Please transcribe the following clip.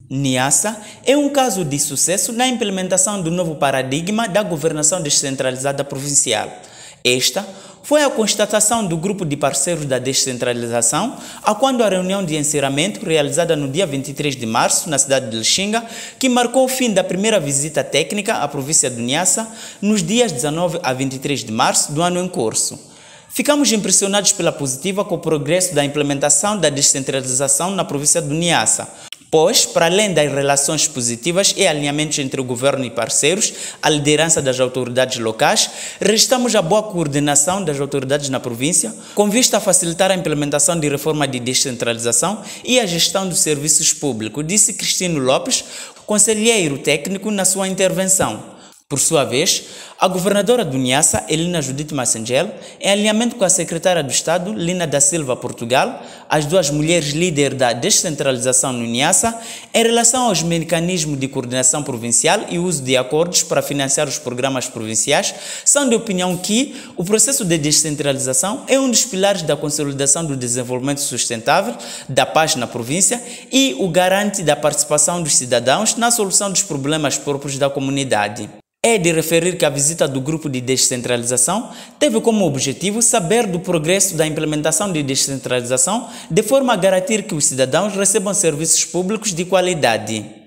Niassa é um caso de sucesso na implementação do novo paradigma da governação descentralizada provincial. Esta foi a constatação do grupo de parceiros da descentralização, a quando a reunião de encerramento, realizada no dia 23 de março, na cidade de Lixinga, que marcou o fim da primeira visita técnica à província de Niassa, nos dias 19 a 23 de março do ano em curso. Ficamos impressionados pela positiva com o progresso da implementação da descentralização na província de Niassa, pois, para além das relações positivas e alinhamentos entre o governo e parceiros, a liderança das autoridades locais, registramos a boa coordenação das autoridades na província, com vista a facilitar a implementação de reforma de descentralização e a gestão dos serviços públicos, disse Cristino Lopes, conselheiro técnico, na sua intervenção. Por sua vez, a governadora do Niassa, Elina Judite Massengel, em alinhamento com a secretária do Estado, Lina da Silva Portugal, as duas mulheres líderes da descentralização no Niassa, em relação aos mecanismos de coordenação provincial e uso de acordos para financiar os programas provinciais, são de opinião que o processo de descentralização é um dos pilares da consolidação do desenvolvimento sustentável, da paz na província e o garante da participação dos cidadãos na solução dos problemas próprios da comunidade. É de referir que a visita do grupo de descentralização teve como objetivo saber do progresso da implementação de descentralização de forma a garantir que os cidadãos recebam serviços públicos de qualidade.